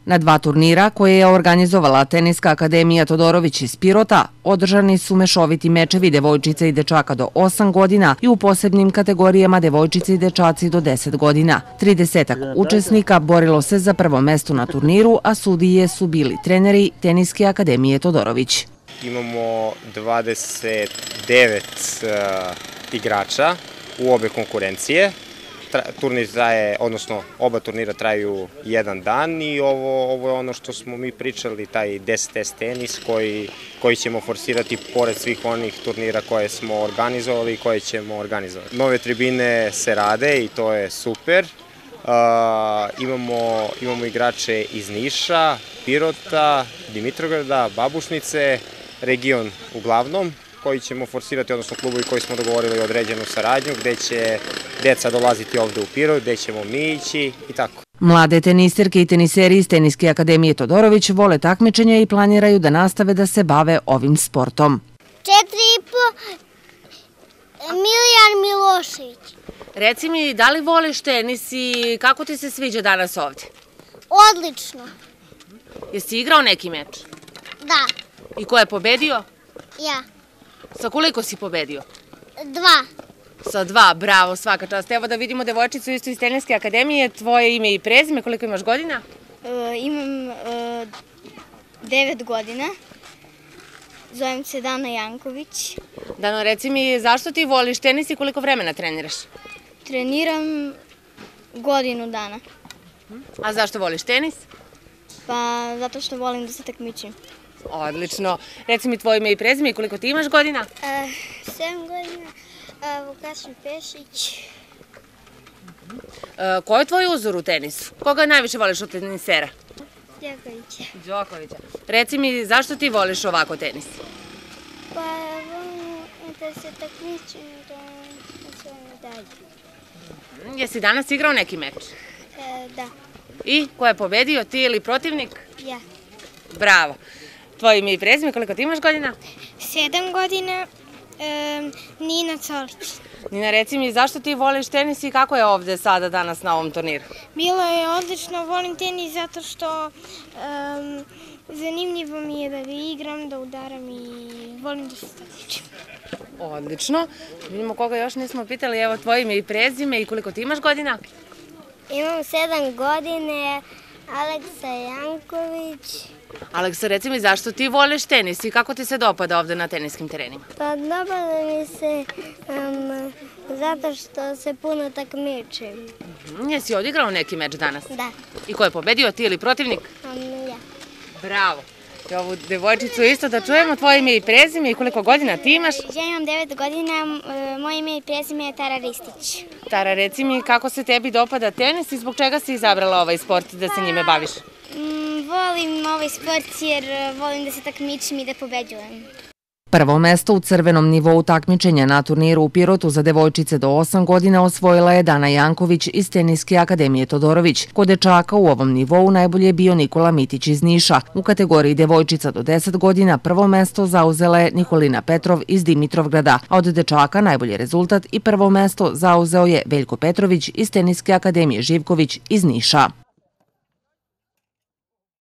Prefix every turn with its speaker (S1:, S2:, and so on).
S1: Na 2 turnira koje je organizovala Teniska akademija Todorović iz Pirota, održani su mešoviti mečevi devojčica i dečaka do 8 godina i u posebnim kategorijama devojčice i dečaci do 10 godina. 30 učesnika borilo se za prvo mesto na turniru, a sudije su bili treneri Teniske akademije Todorović.
S2: Imamo 29 igrača u obe konkurencije. Turnir traje, odnosno oba turnira traju jedan dan i ovo je ono što smo mi pričali, taj 10S tenis koji ćemo forsirati pored svih onih turnira koje smo organizovali i koje ćemo organizovati. Nove tribine se rade i to je super. Imamo igrače iz Niša, Pirota, Dimitrovgrada, Babušnice, region uglavnom, koji ćemo forsirati, odnosno klubovi koji smo dogovorili određenu saradnju, gde će deca dolaziti ovde u Pirot, gde ćemo mi ići i tako.
S1: Mlade teniserke i teniseri iz Teniske akademije Todorović vole takmičenja i planiraju da nastave da se bave ovim sportom.
S3: 4,5 Milijan Milošević.
S4: Reci mi, da li voliš tenis i kako ti se sviđa danas ovde?
S3: Odlično.
S4: Jesi igrao neki meč?
S3: Da.
S4: I ko je pobedio?
S3: Ja.
S4: Sa koliko si pobedio?
S3: 2.
S4: Sa 2, bravo, svaka čast. Evo da vidimo devojčicu isto iz Teniske akademije, tvoje ime i prezime, koliko imaš godina?
S3: Imam 9 godina. Zovem se Dana Janković.
S4: Dano, reci mi, zašto ti voliš tenis i koliko vremena treniraš?
S3: Treniram godinu dana.
S4: A zašto voliš tenis?
S3: Pa zato što volim da se takmičim.
S4: Odlično. Reci mi tvoje ime i prezime i koliko ti imaš godina?
S3: 7 godina. Vukašin Pešić.
S4: Ko je tvoj uzor u tenisu? Koga najviše voliš od tenisera?
S3: Đokovića.
S4: Đokovića. Reci mi, zašto ti voliš ovako tenis?
S3: Pa volim da se takmičim, da se dalje.
S4: Jesi danas igrao neki meč?
S3: Da.
S4: I ko je pobedio, ti ili protivnik?
S3: Ja.
S4: Bravo. Tvoje ime i prezime, koliko ti imaš godina?
S3: 7 godina. Nina Colić.
S4: Nina, reci mi, zašto ti voliš tenis i kako je ovde sada danas na ovom turniru?
S3: Bilo je odlično, volim tenis zato što zanimljivo mi je da ga igram, da udaram i volim da se takmičim.
S4: Odlično. Vidimo koga još nismo pitali, evo tvoje ime i prezime i koliko ti imaš godina?
S3: Imam 7 godine, Aleksa Janković.
S4: Aleksa, reci mi, zašto ti voliš tenis i kako ti se dopada ovde na teniskim terenima?
S3: Pa dopada mi se zato što se puno takmičim.
S4: Jesi odigrao neki meč danas?
S3: Da.
S4: I ko je pobedio, ti ili protivnik?
S3: Ja.
S4: Bravo. I ovu devojčicu isto da čujemo, tvoje ime i prezime i koliko godina ti imaš?
S3: Ja imam 9 godina, moje ime i prezime je Tara Ristić.
S4: Tara, reci mi kako se tebi dopada tenis i zbog čega si izabrala ovaj sport da se njime baviš?
S3: Volim ovaj sport jer volim da se takmičim i da pobeđujem.
S1: Prvo mesto u crvenom nivou takmičenja na turniru u Pirotu za devojčice do 8 godina osvojila je Dana Janković iz Teniske akademije Todorović. Kod dečaka u ovom nivou najbolje je bio Nikola Mitić iz Niša. U kategoriji devojčica do 10 godina prvo mesto zauzela je Nikolina Petrov iz Dimitrovgrada, a od dečaka najbolji rezultat i prvo mesto zauzeo je Veljko Petrović iz Teniske akademije Živković iz Niša.